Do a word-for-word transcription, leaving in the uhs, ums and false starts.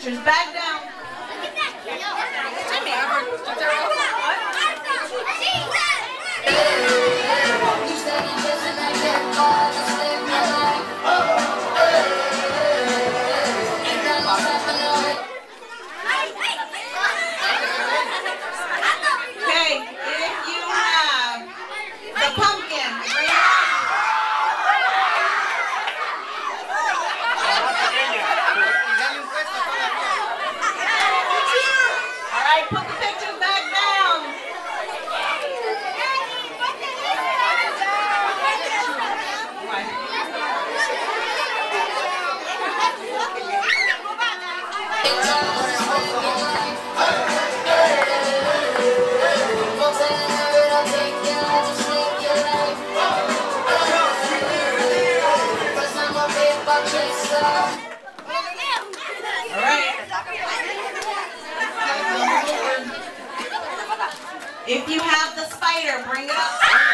pictures. Back down. Okay, if you have the pumpkin, bring it up. All right, put the pictures back down. All right. If you have the spider, bring it up.